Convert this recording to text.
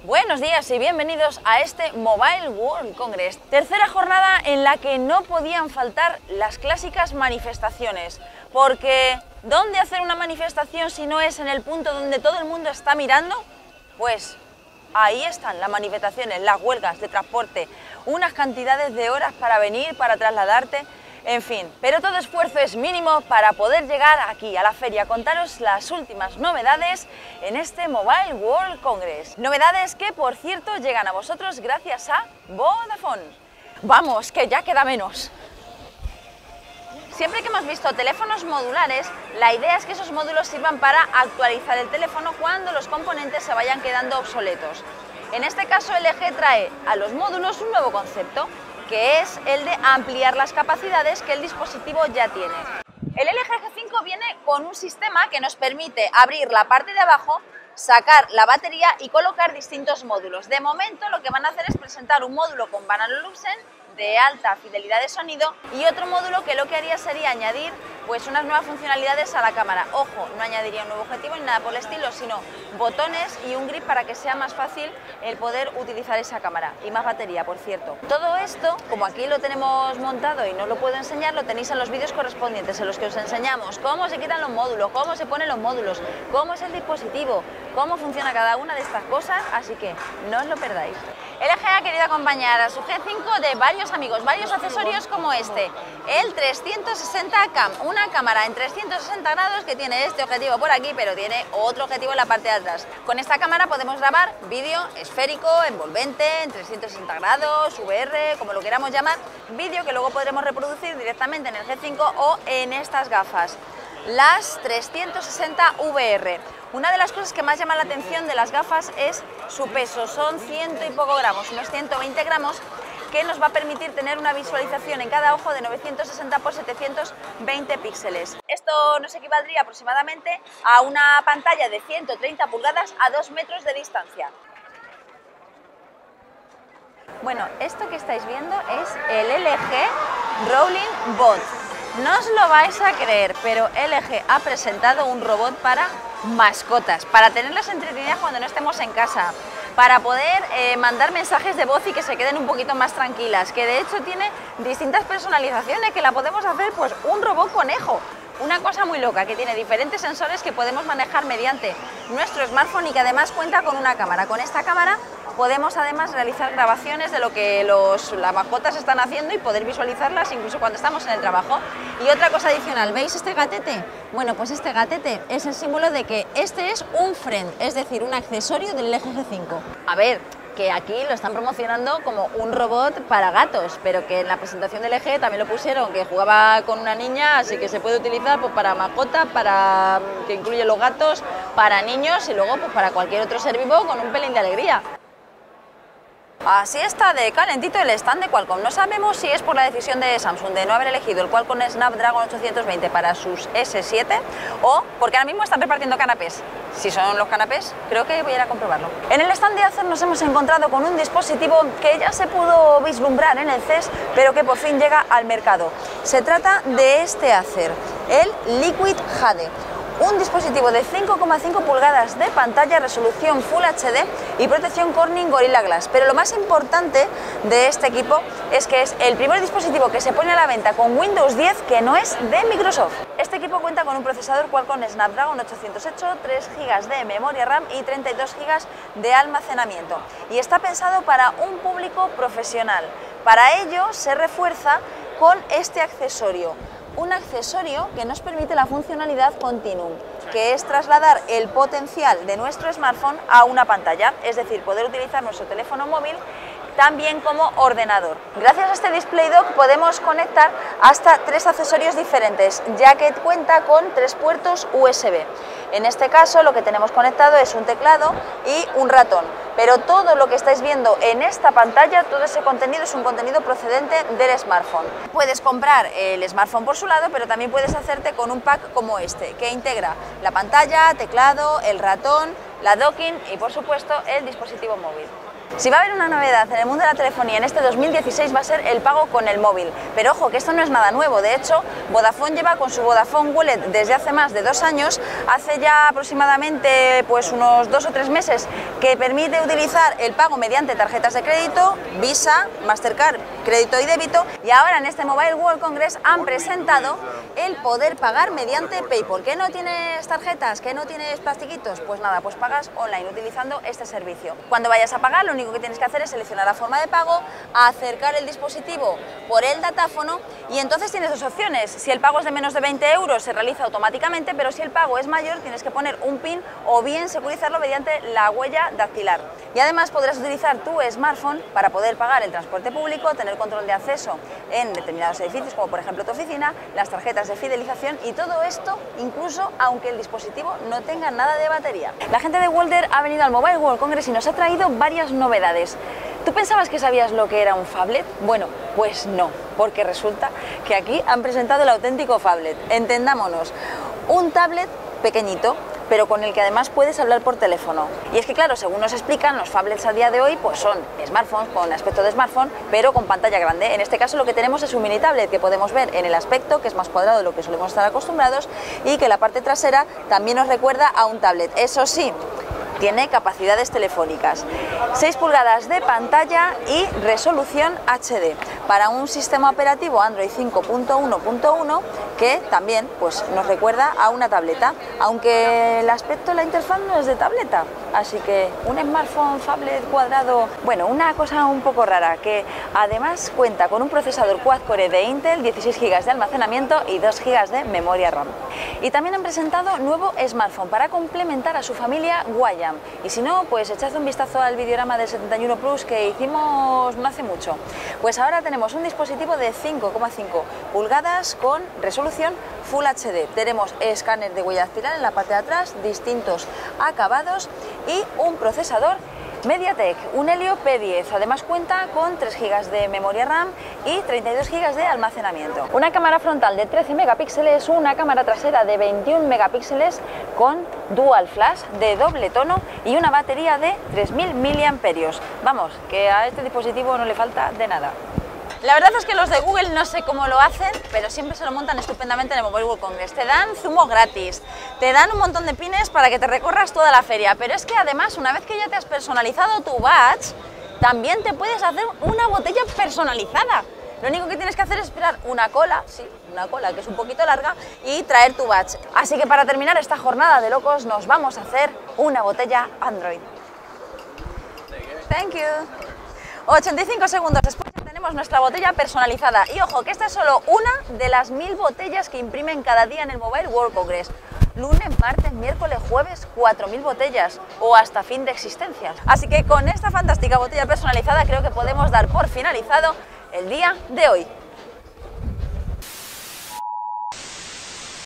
Buenos días y bienvenidos a este Mobile World Congress, tercera jornada en la que no podían faltar las clásicas manifestaciones, porque ¿dónde hacer una manifestación si no es en el punto donde todo el mundo está mirando? Pues ahí están las manifestaciones, las huelgas de transporte, unas cantidades de horas para venir, para trasladarte, en fin, pero todo esfuerzo es mínimo para poder llegar aquí a la feria, contaros las últimas novedades en este Mobile World Congress. Novedades que, por cierto, llegan a vosotros gracias a Vodafone. Vamos, que ya queda menos. Siempre que hemos visto teléfonos modulares, la idea es que esos módulos sirvan para actualizar el teléfono cuando los componentes se vayan quedando obsoletos. En este caso, LG trae a los módulos un nuevo concepto, que es el de ampliar las capacidades que el dispositivo ya tiene. El LG G5 viene con un sistema que nos permite abrir la parte de abajo, sacar la batería y colocar distintos módulos. De momento lo que van a hacer es presentar un módulo con Vanaloluxen de alta fidelidad de sonido y otro módulo que lo que haría sería añadir pues unas nuevas funcionalidades a la cámara. Ojo, no añadiría un nuevo objetivo ni nada por el estilo, sino botones y un grip para que sea más fácil el poder utilizar esa cámara y más batería, por cierto. Todo esto, como aquí lo tenemos montado y no os lo puedo enseñar, lo tenéis en los vídeos correspondientes en los que os enseñamos cómo se quitan los módulos, cómo se ponen los módulos, cómo es el dispositivo, cómo funciona cada una de estas cosas, así que no os lo perdáis. LG ha querido acompañar a su G5 de varios amigos, varios accesorios como este, el 360 Cam, una cámara en 360 grados que tiene este objetivo por aquí, pero tiene otro objetivo en la parte de atrás. Con esta cámara podemos grabar vídeo esférico, envolvente, en 360 grados, VR, como lo queramos llamar, vídeo que luego podremos reproducir directamente en el G5 o en estas gafas, las 360 VR. Una de las cosas que más llama la atención de las gafas es su peso, son 100 y poco gramos, unos 120 gramos, que nos va a permitir tener una visualización en cada ojo de 960 x 720 píxeles. Esto nos equivaldría aproximadamente a una pantalla de 130 pulgadas a 2 metros de distancia. Bueno, esto que estáis viendo es el LG Rolling Bot. No os lo vais a creer, pero LG ha presentado un robot para mascotas, para tenerlas entretenidas cuando no estemos en casa, para poder mandar mensajes de voz y que se queden un poquito más tranquilas, que de hecho tiene distintas personalizaciones, que la podemos hacer pues un robot conejo. Una cosa muy loca, que tiene diferentes sensores que podemos manejar mediante nuestro smartphone y que además cuenta con una cámara. Con esta cámara podemos además realizar grabaciones de lo que las mascotas están haciendo y poder visualizarlas incluso cuando estamos en el trabajo. Y otra cosa adicional, ¿veis este gatete? Bueno, pues este gatete es el símbolo de que este es un friend, es decir, un accesorio del LG G5. A ver, que aquí lo están promocionando como un robot para gatos, pero que en la presentación del LG también lo pusieron, que jugaba con una niña, así que se puede utilizar pues, para mascota, para que incluye los gatos, para niños y luego pues, para cualquier otro ser vivo con un pelín de alegría. Así está de calentito el stand de Qualcomm. No sabemos si es por la decisión de Samsung de no haber elegido el Qualcomm Snapdragon 820 para sus S7 o porque ahora mismo están repartiendo canapés. Si son los canapés, creo que voy a ir a comprobarlo. En el stand de Acer nos hemos encontrado con un dispositivo que ya se pudo vislumbrar en el CES, pero que por fin llega al mercado. Se trata de este Acer, el Liquid Jade. Un dispositivo de 5,5 pulgadas de pantalla, resolución Full HD y protección Corning Gorilla Glass. Pero lo más importante de este equipo es que es el primer dispositivo que se pone a la venta con Windows 10 que no es de Microsoft. Este equipo cuenta con un procesador Qualcomm Snapdragon 808, 3 GB de memoria RAM y 32 GB de almacenamiento. Y está pensado para un público profesional. Para ello se refuerza con este accesorio. Un accesorio que nos permite la funcionalidad Continuum, que es trasladar el potencial de nuestro smartphone a una pantalla, es decir, poder utilizar nuestro teléfono móvil también como ordenador. Gracias a este Display Dock podemos conectar hasta 3 accesorios diferentes, ya que cuenta con 3 puertos USB. En este caso lo que tenemos conectado es un teclado y un ratón, pero todo lo que estáis viendo en esta pantalla, todo ese contenido es un contenido procedente del smartphone. Puedes comprar el smartphone por su lado, pero también puedes hacerte con un pack como este, que integra la pantalla, teclado, el ratón, la docking y por supuesto el dispositivo móvil. Si va a haber una novedad en el mundo de la telefonía en este 2016 va a ser el pago con el móvil, pero ojo que esto no es nada nuevo. De hecho, Vodafone lleva con su Vodafone Wallet desde hace más de 2 años, hace ya aproximadamente pues unos 2 o 3 meses que permite utilizar el pago mediante tarjetas de crédito, Visa, Mastercard, crédito y débito, y ahora en este Mobile World Congress han presentado el poder pagar mediante PayPal. ¿Que no tienes tarjetas? ¿Que no tienes plastiquitos? Pues nada, pues pagas online utilizando este servicio. Cuando vayas a pagar, lo único que tienes que hacer es seleccionar la forma de pago, acercar el dispositivo por el datáfono y entonces tienes 2 opciones. Si el pago es de menos de 20 euros se realiza automáticamente, pero si el pago es mayor tienes que poner un PIN o bien securizarlo mediante la huella dactilar. Y además podrás utilizar tu smartphone para poder pagar el transporte público, tener control de acceso en determinados edificios como por ejemplo tu oficina, las tarjetas de fidelización y todo esto incluso aunque el dispositivo no tenga nada de batería. La gente de Walder ha venido al Mobile World Congress y nos ha traído varias novedades. ¿Tú pensabas que sabías lo que era un phablet? Bueno, pues no, porque resulta que aquí han presentado el auténtico phablet. Entendámonos, un tablet pequeñito, pero con el que además puedes hablar por teléfono. Y es que claro, según nos explican, los phablets a día de hoy pues son smartphones con aspecto de smartphone, pero con pantalla grande. En este caso lo que tenemos es un mini tablet que podemos ver en el aspecto, que es más cuadrado de lo que solemos estar acostumbrados, y que la parte trasera también nos recuerda a un tablet. Eso sí, tiene capacidades telefónicas, 6 pulgadas de pantalla y resolución HD para un sistema operativo Android 5.1.1 que también pues, nos recuerda a una tableta, aunque el aspecto de la interfaz no es de tableta, así que un smartphone phablet cuadrado, bueno, una cosa un poco rara, que además cuenta con un procesador quad-core de Intel, 16 GB de almacenamiento y 2 GB de memoria RAM. Y también han presentado nuevo smartphone para complementar a su familia Guayam. Y si no, pues echad un vistazo al videorama del 71 Plus que hicimos no hace mucho. Pues ahora tenemos un dispositivo de 5,5 pulgadas con resolución Full HD. Tenemos escáner de huella dactilar en la parte de atrás, distintos acabados y un procesador MediaTek, un Helio P10, además cuenta con 3 GB de memoria RAM y 32 GB de almacenamiento. Una cámara frontal de 13 megapíxeles, una cámara trasera de 21 megapíxeles con dual flash de doble tono y una batería de 3000 mAh. Vamos, que a este dispositivo no le falta de nada. La verdad es que los de Google no sé cómo lo hacen, pero siempre se lo montan estupendamente en el Mobile World Congress. Te dan zumo gratis, te dan un montón de pines para que te recorras toda la feria, pero es que además una vez que ya te has personalizado tu badge, también te puedes hacer una botella personalizada. Lo único que tienes que hacer es esperar una cola, sí, una cola que es un poquito larga, y traer tu badge. Así que para terminar esta jornada de locos nos vamos a hacer una botella Android. Thank you. 85 segundos después ya tenemos nuestra botella personalizada. Y ojo, que esta es solo una de las 1000 botellas que imprimen cada día en el Mobile World Congress. Lunes, martes, miércoles, jueves, 4000 botellas o hasta fin de existencia. Así que con esta fantástica botella personalizada creo que podemos dar por finalizado el día de hoy.